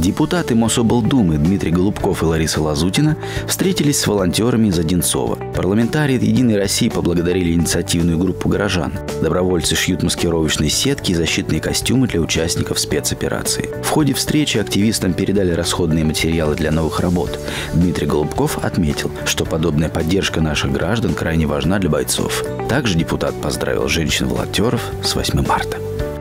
Депутаты Мособлдумы Дмитрий Голубков и Лариса Лазутина встретились с волонтерами из Одинцова. Парламентарии «Единой России» поблагодарили инициативную группу горожан. Добровольцы шьют маскировочные сетки и защитные костюмы для участников спецоперации. В ходе встречи активистам передали расходные материалы для новых работ. Дмитрий Голубков отметил, что подобная поддержка наших граждан крайне важна для бойцов. Также депутат поздравил женщин-волонтеров с 8 марта.